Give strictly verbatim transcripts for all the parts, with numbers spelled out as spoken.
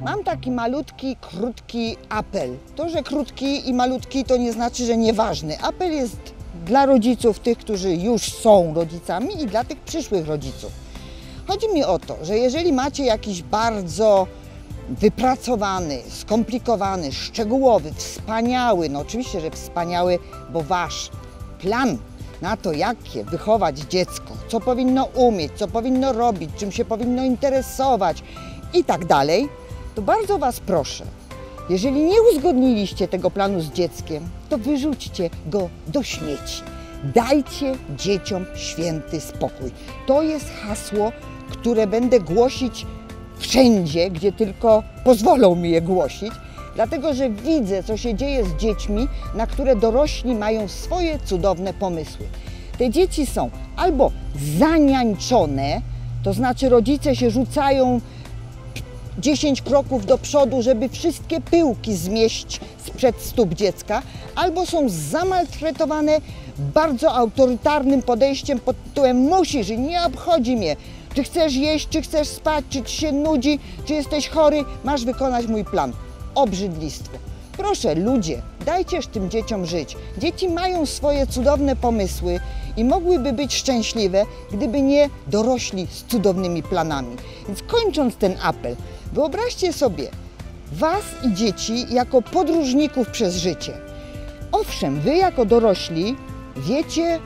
Mam taki malutki, krótki apel. To, że krótki i malutki, to nie znaczy, że nieważny. Apel jest dla rodziców, tych, którzy już są rodzicami, i dla tych przyszłych rodziców. Chodzi mi o to, że jeżeli macie jakiś bardzo wypracowany, skomplikowany, szczegółowy, wspaniały, no oczywiście, że wspaniały, bo wasz plan na to, jakie wychować dziecko, co powinno umieć, co powinno robić, czym się powinno interesować i tak dalej, to bardzo was proszę, jeżeli nie uzgodniliście tego planu z dzieckiem, to wyrzućcie go do śmieci. Dajcie dzieciom święty spokój. To jest hasło, które będę głosić wszędzie, gdzie tylko pozwolą mi je głosić, dlatego że widzę, co się dzieje z dziećmi, na które dorośli mają swoje cudowne pomysły. Te dzieci są albo zaniańczone, to znaczy rodzice się rzucają dziesięć kroków do przodu, żeby wszystkie pyłki zmieść sprzed stóp dziecka, albo są zamaltretowane bardzo autorytarnym podejściem pod tytułem musisz i nie obchodzi mnie, czy chcesz jeść, czy chcesz spać, czy ci się nudzi, czy jesteś chory, masz wykonać mój plan. Obrzydlistwo. Proszę, ludzie, dajcież tym dzieciom żyć. Dzieci mają swoje cudowne pomysły i mogłyby być szczęśliwe, gdyby nie dorośli z cudownymi planami. Więc kończąc ten apel, wyobraźcie sobie was i dzieci jako podróżników przez życie. Owszem, wy jako dorośli wiecie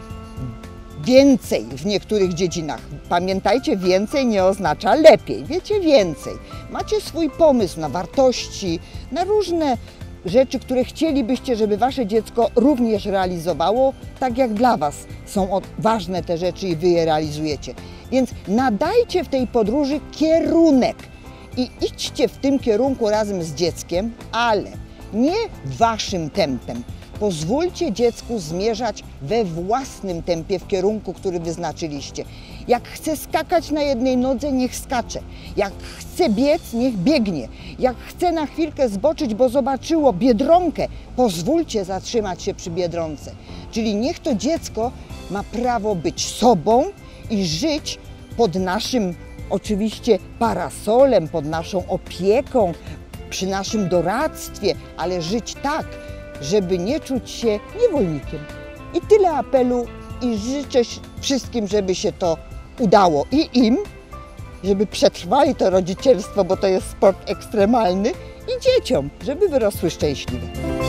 więcej w niektórych dziedzinach. Pamiętajcie, więcej nie oznacza lepiej. Wiecie więcej. Macie swój pomysł na wartości, na różne rzeczy, które chcielibyście, żeby wasze dziecko również realizowało, tak jak dla was są ważne te rzeczy i wy je realizujecie. Więc nadajcie w tej podróży kierunek i idźcie w tym kierunku razem z dzieckiem, ale nie waszym tempem. Pozwólcie dziecku zmierzać we własnym tempie w kierunku, który wyznaczyliście. Jak chce skakać na jednej nodze, niech skacze. Jak chce biec, niech biegnie. Jak chce na chwilkę zboczyć, bo zobaczyło biedronkę, pozwólcie zatrzymać się przy biedronce. Czyli niech to dziecko ma prawo być sobą i żyć pod naszym oczywiście parasolem, pod naszą opieką, przy naszym doradztwie, ale żyć tak, żeby nie czuć się niewolnikiem. I tyle apelu i życzę wszystkim, żeby się to udało i im, żeby przetrwali to rodzicielstwo, bo to jest sport ekstremalny, i dzieciom, żeby wyrosły szczęśliwe.